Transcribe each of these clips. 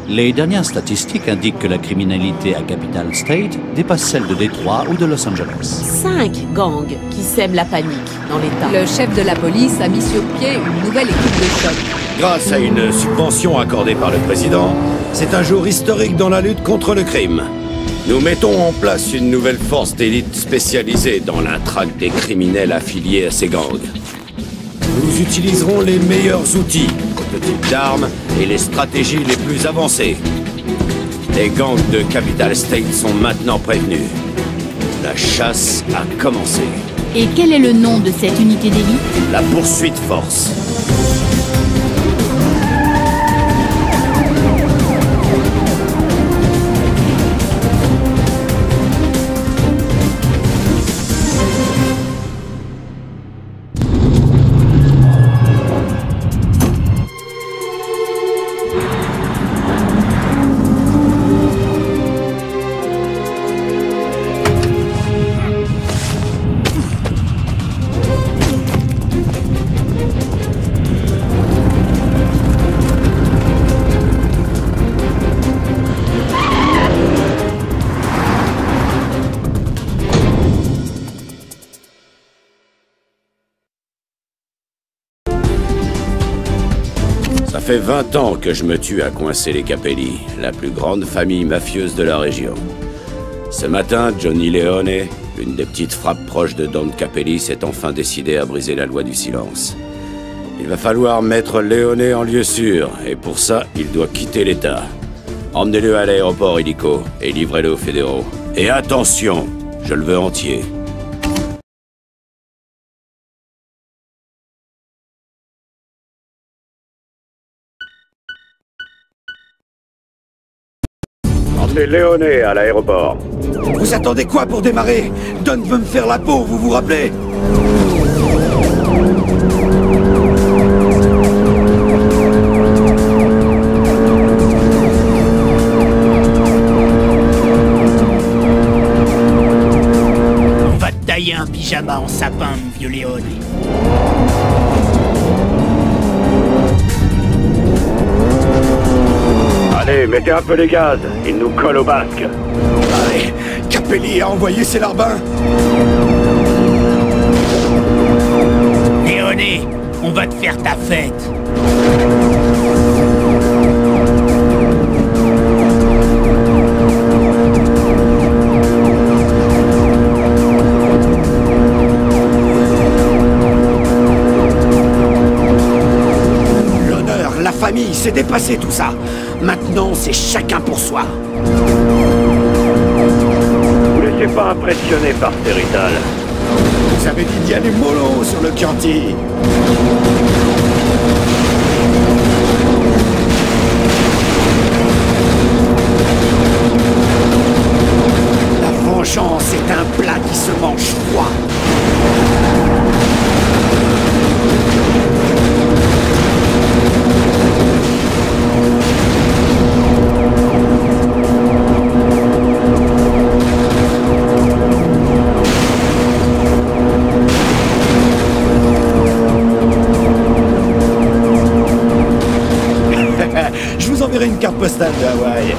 Les dernières statistiques indiquent que la criminalité à Capital State dépasse celle de Détroit ou de Los Angeles. 5 gangs qui sèment la panique dans l'État. Le chef de la police a mis sur pied une nouvelle équipe de choc. Grâce à une subvention accordée par le président, c'est un jour historique dans la lutte contre le crime. Nous mettons en place une nouvelle force d'élite spécialisée dans la traque des criminels affiliés à ces gangs. Nous utiliserons les meilleurs outils, le type d'armes et les stratégies les plus avancées. Les gangs de Capital State sont maintenant prévenus. La chasse a commencé. Et quel est le nom de cette unité d'élite? La poursuite force. Ça fait 20 ans que je me tue à coincer les Capelli, la plus grande famille mafieuse de la région. Ce matin, Johnny Leone, l'une des petites frappes proches de Don Capelli, s'est enfin décidé à briser la loi du silence. Il va falloir mettre Leone en lieu sûr, et pour ça, il doit quitter l'État. Emmenez-le à l'aéroport illico et livrez-le aux fédéraux. Et attention, je le veux entier. Emmenez Leone à l'aéroport. Vous attendez quoi pour démarrer? Don veut me faire la peau, vous vous rappelez? On va te tailler un pyjama en sapin, mon vieux Léone. Allez, mettez un peu les gaz, il nous colle au basque. Allez, Capelli a envoyé ses larbins. Léone, on va te faire ta fête. L'honneur, la famille, c'est dépassé tout ça. Maintenant, c'est chacun pour soi. Vous laissez pas impressionner par Territal. Vous avez dit d'y aller mollo sur le Chianti. La vengeance est un plat qui se mange froid. Je vous enverrai une carte postale de Hawaï.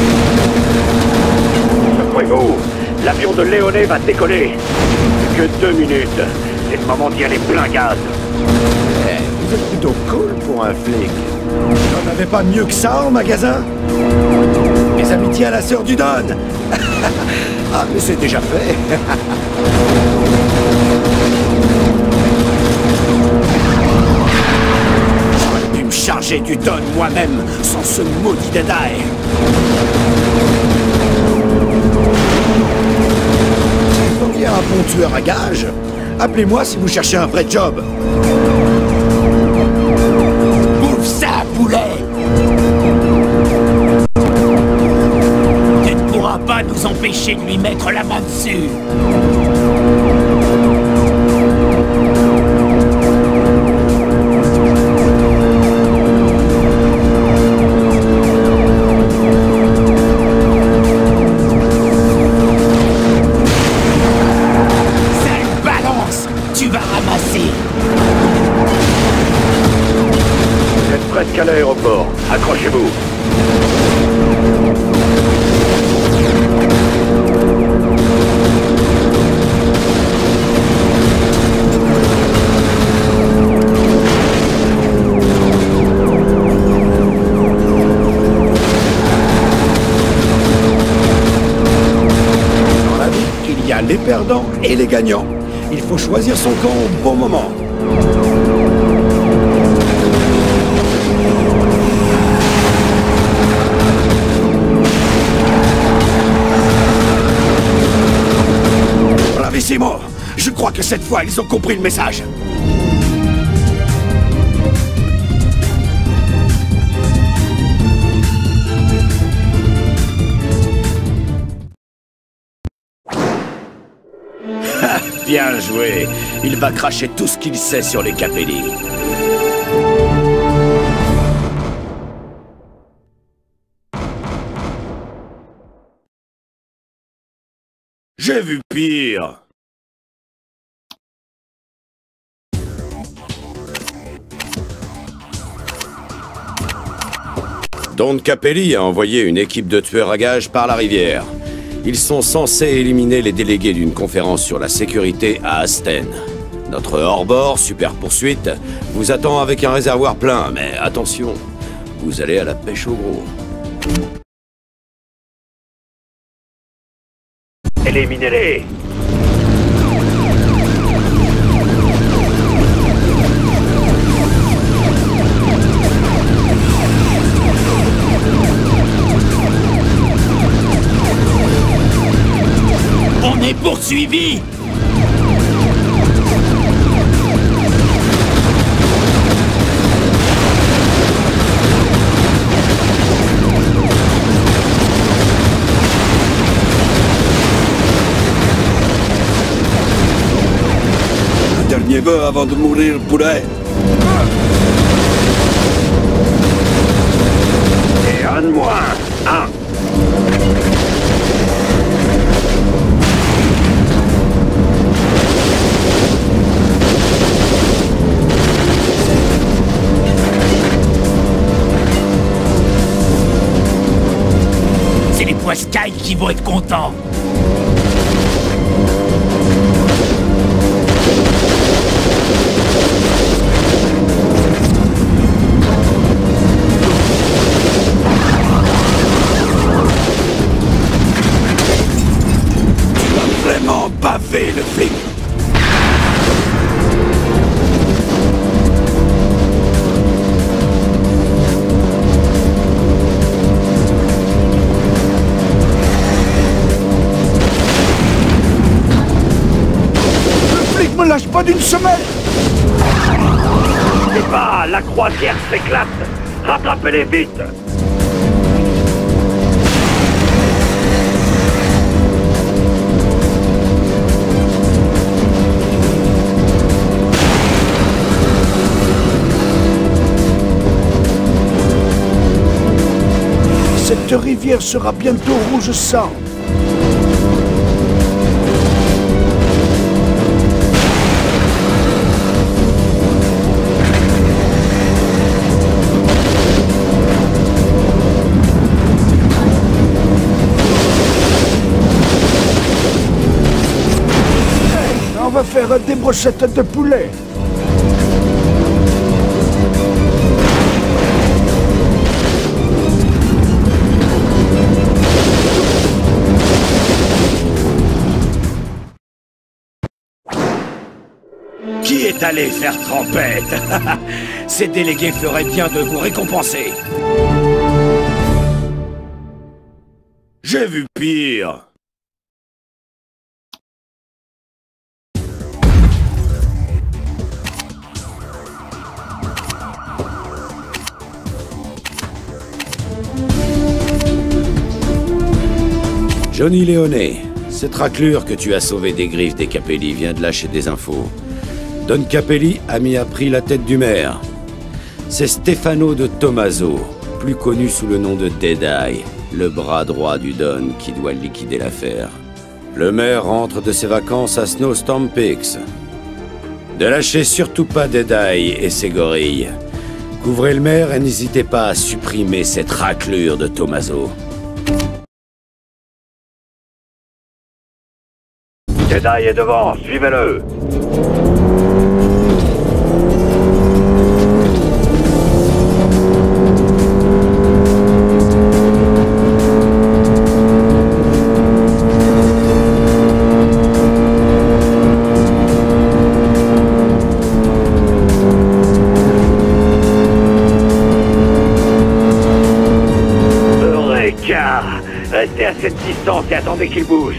Fuego, l'avion de Leone va décoller. Que 2 minutes. C'est le moment d'y aller plein gaz. Vous êtes plutôt cool pour un flic. J'en avais pas mieux que ça en magasin? Mes amitiés à la sœur du Don. Ah, mais c'est déjà fait. J'aurais pu me charger du Don moi-même sans ce maudit détail. Vous auriez un bon tueur à gages? Appelez-moi si vous cherchez un vrai job. Bouffe ça, poulet! Tu ne pourras pas nous empêcher de lui mettre la main dessus. Presque à l'aéroport. Accrochez-vous. Les perdants et les gagnants. Il faut choisir son camp au bon moment. Bravissimo! Je crois que cette fois, ils ont compris le message. Bien joué. Il va cracher tout ce qu'il sait sur les Capelli. J'ai vu pire. Don Capelli a envoyé une équipe de tueurs à gages par la rivière. Ils sont censés éliminer les délégués d'une conférence sur la sécurité à Asten. Notre hors-bord, super poursuite, vous attend avec un réservoir plein, mais attention, vous allez à la pêche au gros. Éliminez-les! On est poursuivis! Un dernier vœu avant de mourir, poulet. Et un de moins, un. C'est les poiscailles qui vont être contents! Vraiment bavé, le flic. Me lâche pas d'une semelle. C'est pas, la croisière s'éclate. Rattrapez-les vite. Cette rivière sera bientôt rouge sang. On va faire des brochettes de poulet. Qui est allé faire trempette? Ces délégués feraient bien de vous récompenser. J'ai vu pire. Johnny Leone, cette raclure que tu as sauvée des griffes des Capelli vient de lâcher des infos. Don Capelli a mis à prix la tête du maire. C'est Stefano de Tommaso, plus connu sous le nom de Deadeye, le bras droit du Don qui doit liquider l'affaire. Le maire rentre de ses vacances à Snowstorm Peaks. Ne lâchez surtout pas Deadeye et ses gorilles. Couvrez le maire et n'hésitez pas à supprimer cette raclure de Tommaso. Jedi est devant, suivez-le. Eureka! Restez à cette distance et attendez qu'il bouge.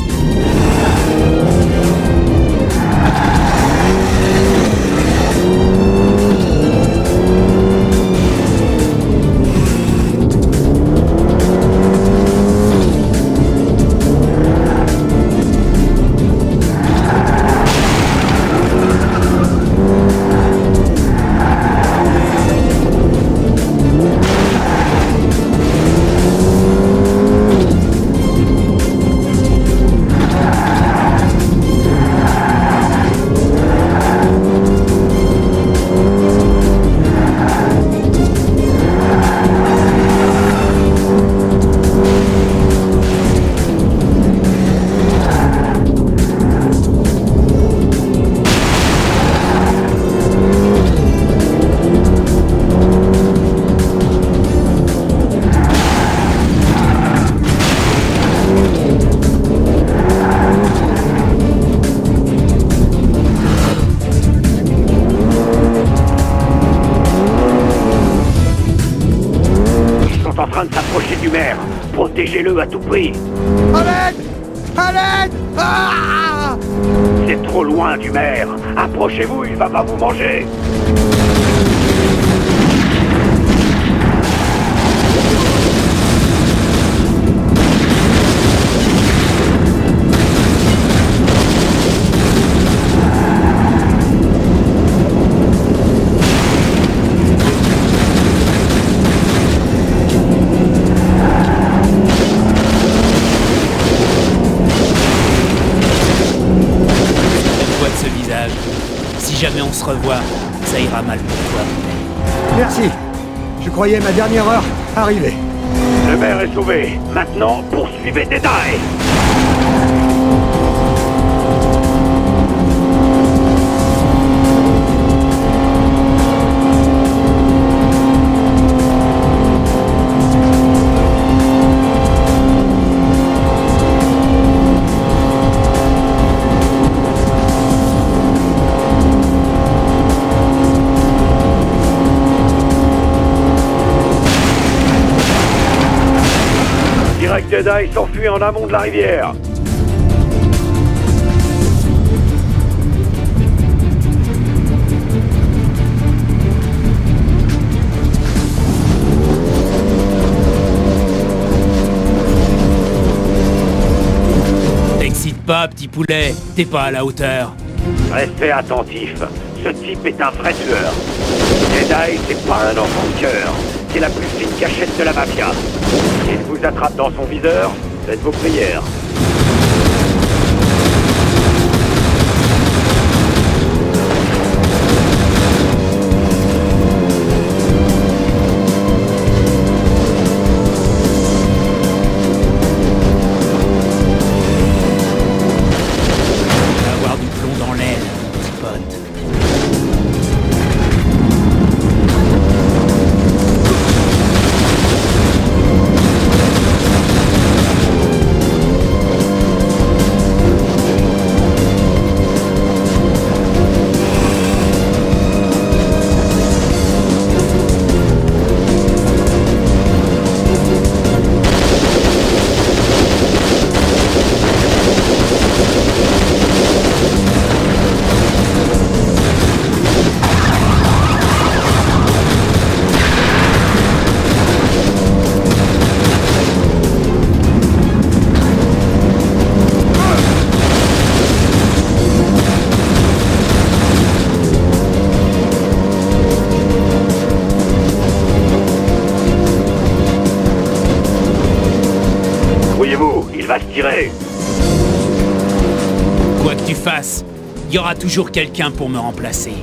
En train de s'approcher du maire. Protégez-le à tout prix. À l'aide! À l'aide! Ah! C'est trop loin du maire. Approchez-vous, il va pas vous manger. Si jamais on se revoit, ça ira mal pour toi. Merci. Je croyais ma dernière heure arriver. Le maire est sauvé. Maintenant, poursuivez Jedi. Jedi s'enfuit en amont de la rivière. T'excite pas, petit poulet. T'es pas à la hauteur. Restez attentifs. Ce type est un vrai tueur. Jedi, c'est pas un enfant de cœur. C'est la plus fine cachette de la mafia. S'il vous attrape dans son viseur, faites vos prières. Tu vas avoir du plomb dans l'aile, petit pote. Il va se tirer. Quoi que tu fasses, il y aura toujours quelqu'un pour me remplacer.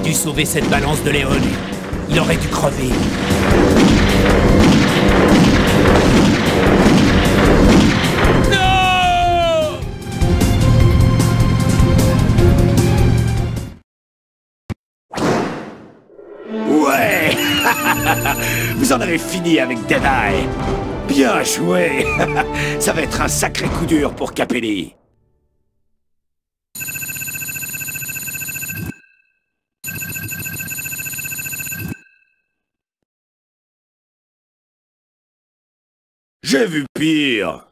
dû sauver cette balance de Léon. Il aurait dû crever. Non! Ouais! Vous en avez fini avec Deadeye. Bien joué. Ça va être un sacré coup dur pour Capelli. J'ai vu pire.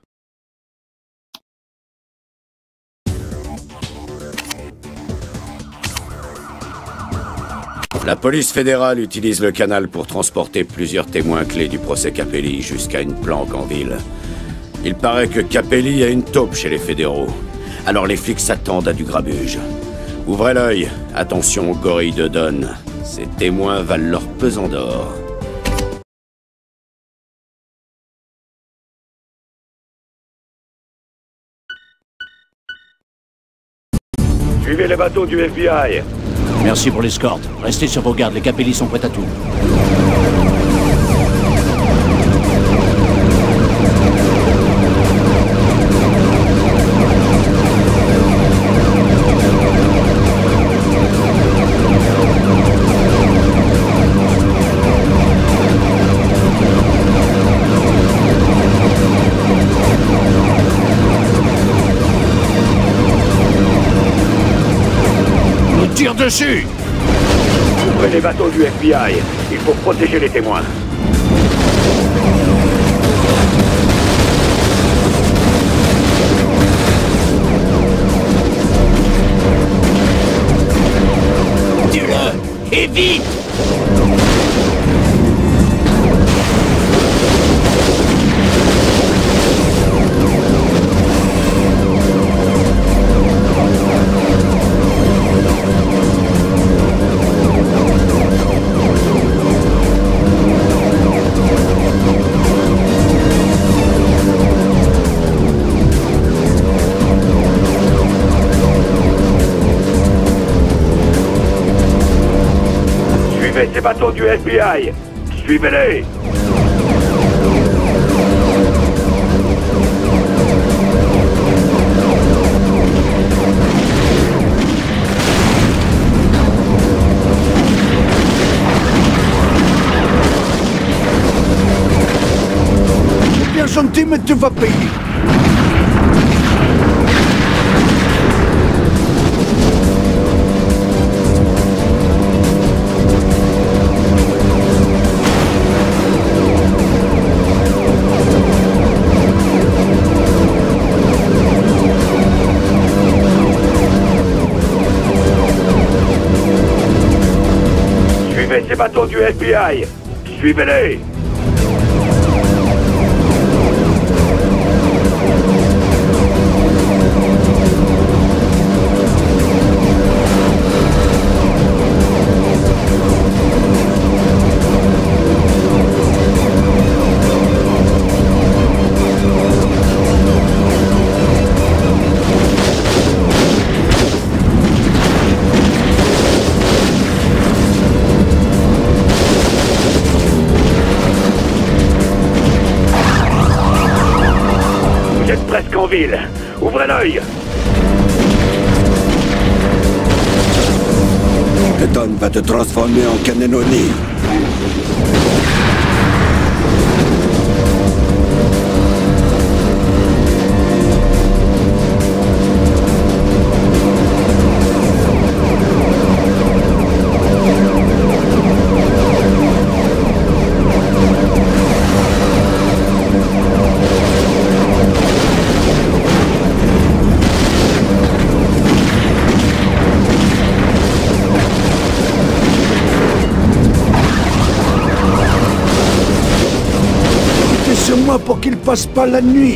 La police fédérale utilise le canal pour transporter plusieurs témoins clés du procès Capelli jusqu'à une planque en ville. Il paraît que Capelli a une taupe chez les fédéraux. Alors les flics s'attendent à du grabuge. Ouvrez l'œil, attention aux gorilles de Don. Ces témoins valent leur pesant d'or. Suivez les bateaux du FBI. Merci pour l'escorte. Restez sur vos gardes, les Capelli sont prêts à tout. Tire dessus! Ouvrez les bateaux du FBI. Il faut protéger les témoins. Tue-le! Et vite! Ces bateaux du FBI. Suivez-les. Bien gentil, mais tu vas payer. Ces bateaux du FBI. Suivez-les. Presque en ville. Ouvrez l'œil. Don va te transformer en cannelloni. Sur moi pour qu'il passe pas la nuit.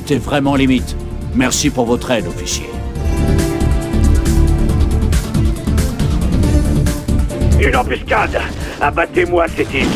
C'était vraiment limite. Merci pour votre aide, officier. Une embuscade! Abattez-moi ces types!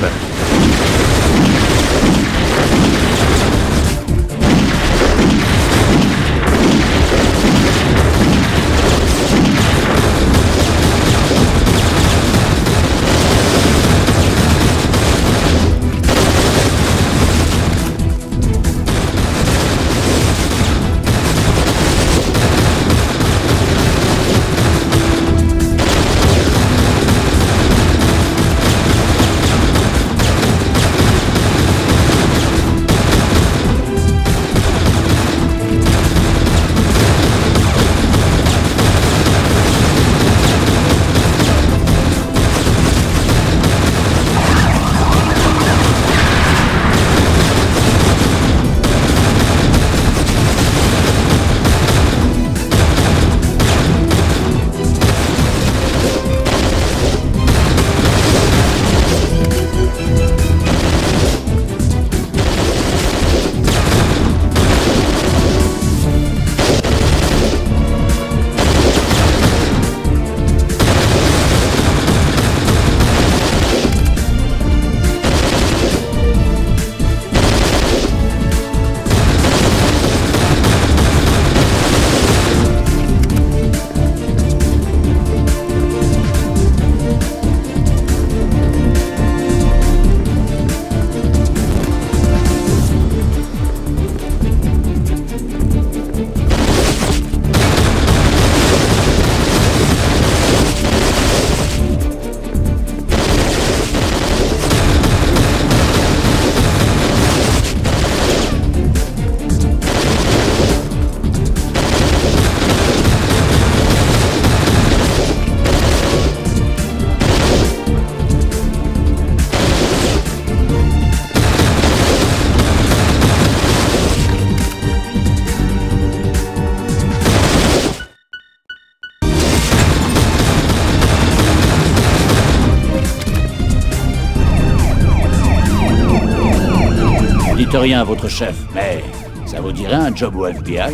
Dites rien à votre chef, mais ça vous dirait un job au FBI?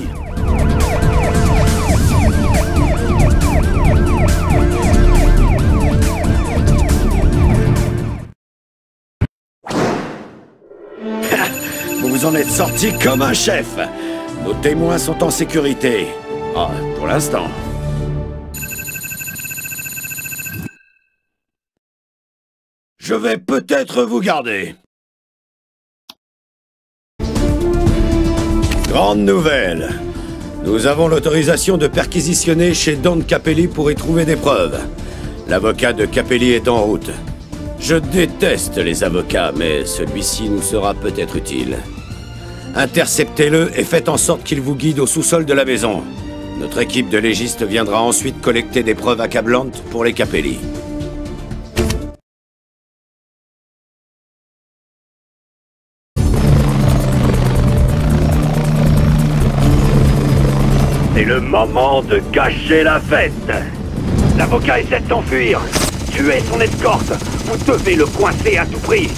Vous vous en êtes sorti comme un chef. Nos témoins sont en sécurité. Ah, pour l'instant. Je vais peut-être vous garder. Grande nouvelle. Nous avons l'autorisation de perquisitionner chez Don Capelli pour y trouver des preuves. L'avocat de Capelli est en route. Je déteste les avocats, mais celui-ci nous sera peut-être utile. Interceptez-le et faites en sorte qu'il vous guide au sous-sol de la maison. Notre équipe de légistes viendra ensuite collecter des preuves accablantes pour les Capelli. C'est le moment de gâcher la fête. L'avocat essaie de s'enfuir. Tuez son escorte. Vous devez le coincer à tout prix.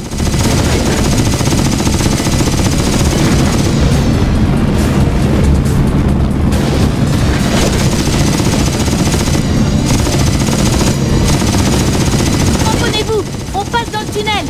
Tamponnez-vous, on passe dans le tunnel.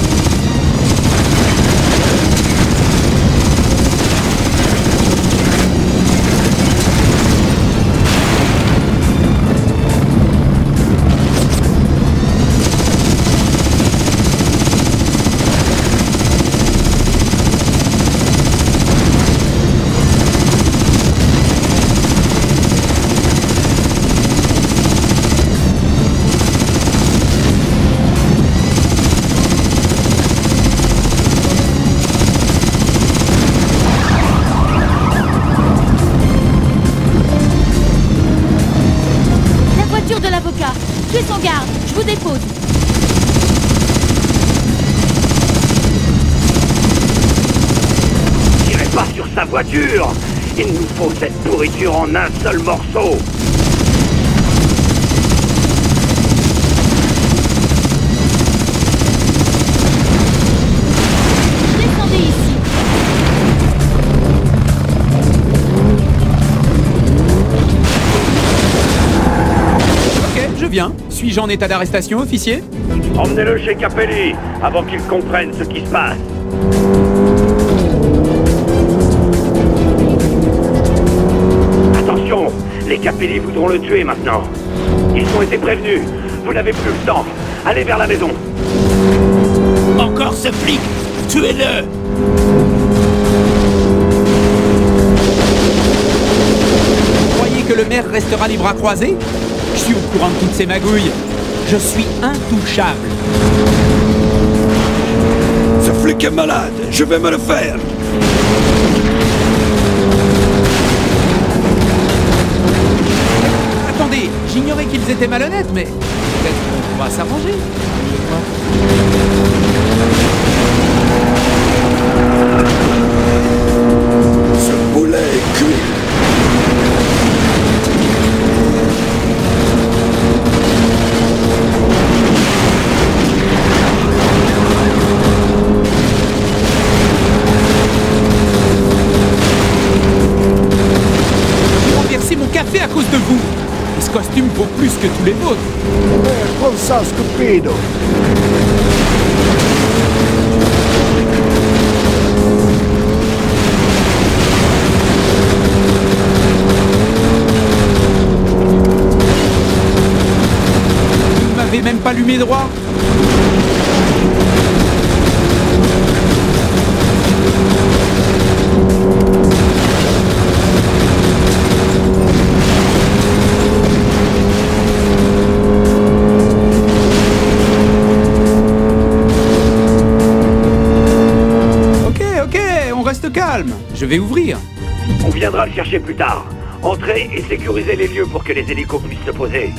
Tuez son garde, je vous dépose. Tirez pas sur sa voiture. Il nous faut cette pourriture en un seul morceau. Descendez ici. Suis-je en état d'arrestation, officier? Emmenez-le chez Capelli, avant qu'il comprenne ce qui se passe. Attention, les Capelli voudront le tuer maintenant. Ils ont été prévenus. Vous n'avez plus le temps. Allez vers la maison. Encore ce flic! Tuez-le! Vous croyez que le maire restera les bras croisés? Je suis au courant de toutes ces magouilles. Je suis intouchable. Ce flic est malade! Je vais me le faire! Attendez, j'ignorais qu'ils étaient malhonnêtes, mais peut-être qu'on pourra s'arranger. Ce poulet est cuit! J'ai renversé mon café à cause de vous. Et ce costume vaut plus que tous les vôtres. Cosa stupido! Vous ne m'avez même pas lu mes droits. Ok, on reste calme. Je vais ouvrir. On viendra le chercher plus tard. Entrez et sécurisez les lieux pour que les hélicos puissent se poser.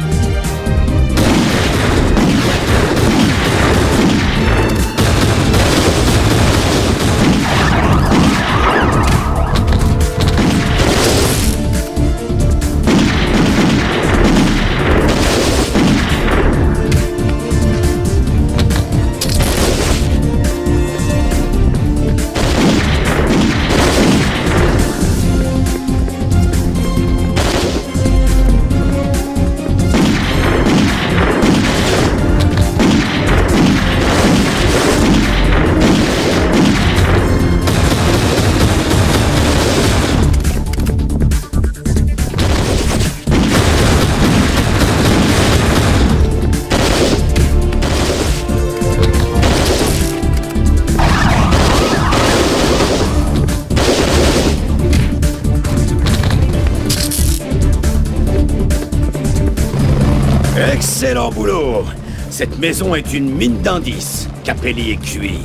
Excellent boulot! Cette maison est une mine d'indices. Capelli est cuit.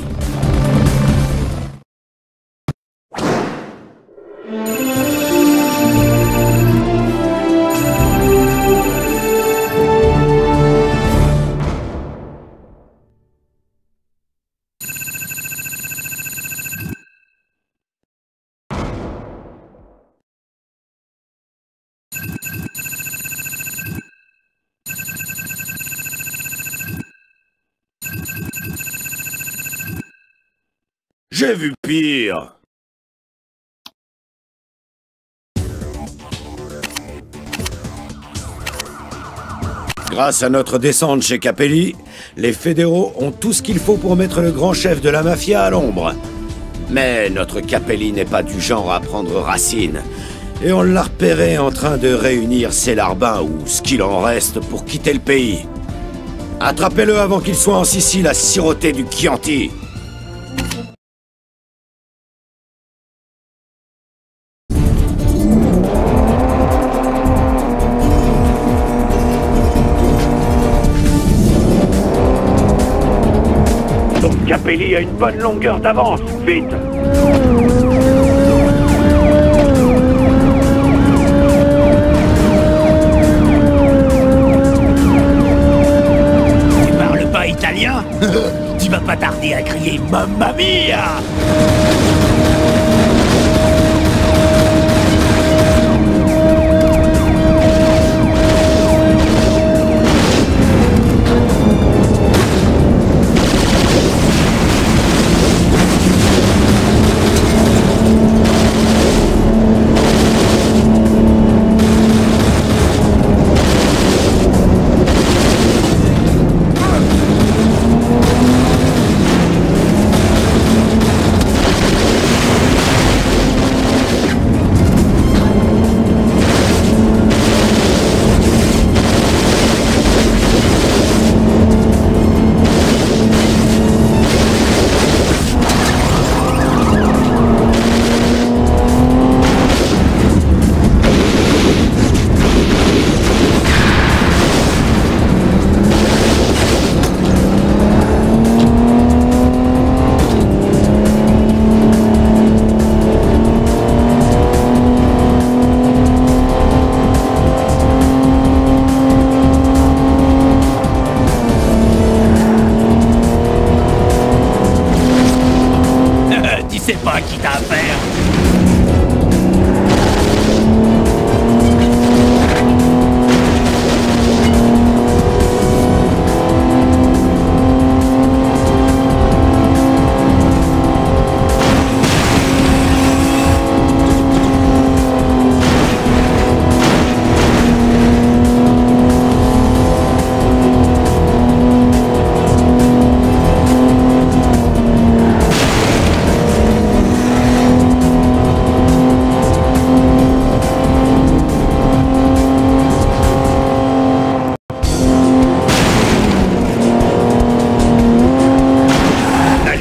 J'ai vu pire. Grâce à notre descente chez Capelli, les fédéraux ont tout ce qu'il faut pour mettre le grand chef de la mafia à l'ombre. Mais notre Capelli n'est pas du genre à prendre racine. Et on l'a repéré en train de réunir ses larbins, ou ce qu'il en reste, pour quitter le pays. Attrapez-le avant qu'il soit en Sicile à siroter du Chianti. Capelli a une bonne longueur d'avance. Vite! Tu parles pas italien? Tu vas pas tarder à crier Mamma Mia!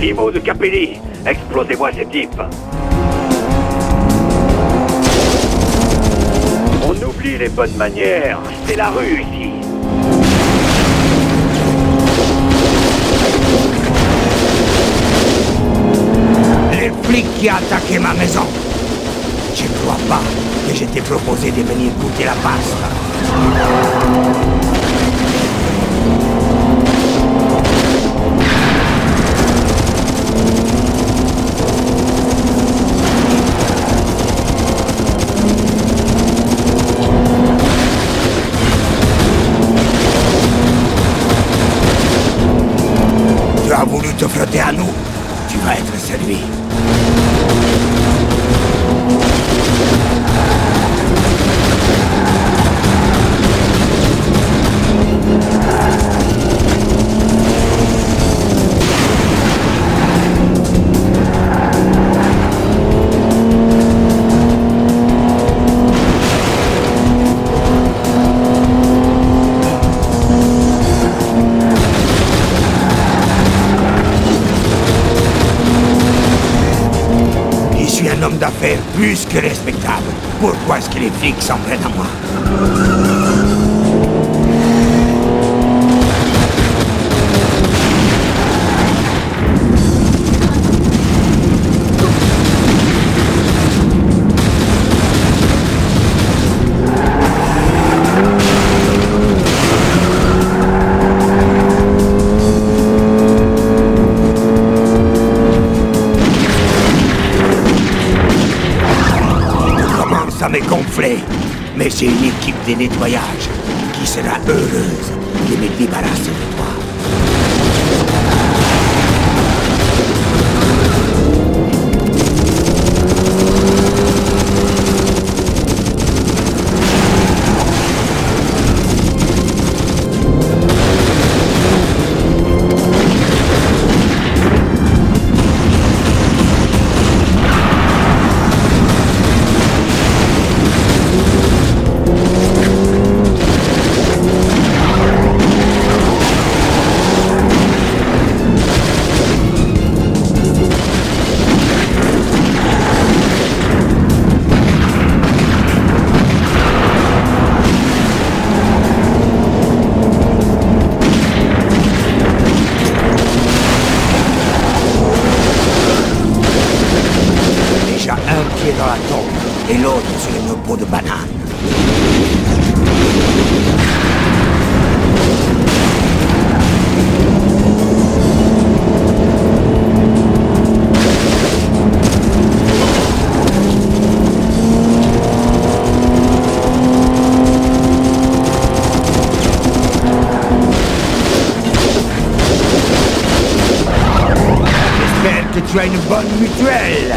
Imo de Capelli, explosez-moi ces types. On oublie les bonnes manières, c'est la rue ici. Les flics qui a attaqué ma maison. Je ne crois pas que je t'ai proposé de venir goûter la pasta. Tu as voulu te frotter à nous. Tu vas être servi. D'affaires plus que respectable. Pourquoi est-ce que les flics s'en prennent à moi? Gonflé, mais j'ai une équipe de nettoyage qui sera heureuse de me débarrasser de toi. Dans la tombe et l'autre sur une peau de banane. J'espère que tu as une bonne mutuelle.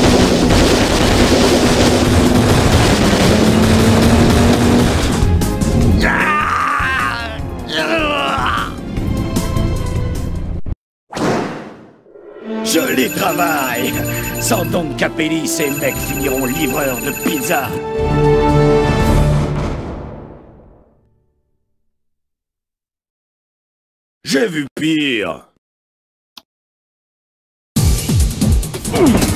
Joli travail! Sans Don Capelli, ces mecs finiront livreurs de pizza! J'ai vu pire!